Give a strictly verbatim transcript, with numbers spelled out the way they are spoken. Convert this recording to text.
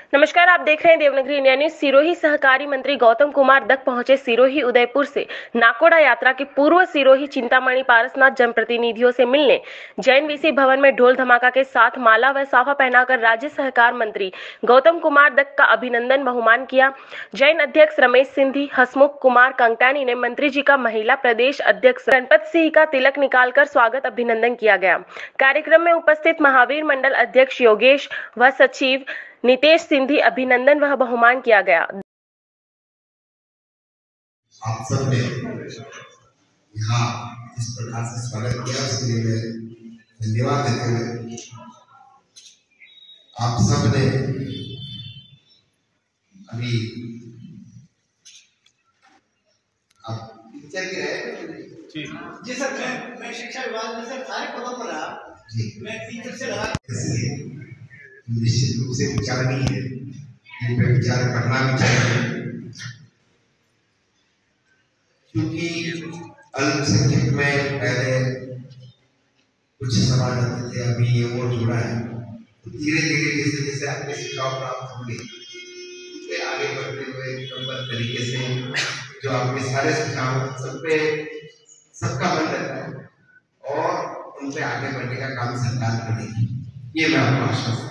नमस्कार, आप देख रहे हैं देवनागरी इंडिया न्यूज। सिरोही सहकारी मंत्री गौतम कुमार दत्त पहुंचे सिरोही उदयपुर से नाकोड़ा यात्रा के पूर्व सिरोही चिंतामणि पारसनाथ जनप्रतिनिधियों से मिलने। जैन वीसी भवन में ढोल धमाका के साथ माला व साफा पहनाकर राज्य सहकार मंत्री गौतम कुमार दत्त का अभिनंदन बहुमान किया। जैन अध्यक्ष रमेश सिंधी, हसमुख कुमार कंगटानी ने मंत्री जी का महिला प्रदेश अध्यक्ष गणपत सिंह का तिलक निकालकर स्वागत अभिनंदन किया गया। कार्यक्रम में उपस्थित महावीर मंडल अध्यक्ष योगेश व सचिव नितेश सिंधी अभिनंदन वह बहुमान किया गया। आप सब ने यहाँ इस प्रकार से स्वागत किया, उसके लिए मैं धन्यवाद देते हुए आप सब ने अभी आप टीचर भी रहे जी जी सर। मैं मैं शिक्षा विभाग में सर सारे पदों पर रहा जी। मैं टीचर से रहा, इसलिए निश्चित रूप से विचार नहीं है, इन पर विचार करना भी चाहिए, क्योंकि अल्पसंख्यक में पहले कुछ समाज आते थे, अभी ये और जुड़ा है, तो धीरे धीरे जैसे जैसे आपके सुझाव प्राप्त होंगे उससे आगे बढ़ते हुए क्रमबद्ध तरीके से जो आपके सारे सुझाव सब पे सबका मन रहता है और उन पे आगे बढ़ने का काम सरकार करेगी, ये मैं आपको आश्वस्त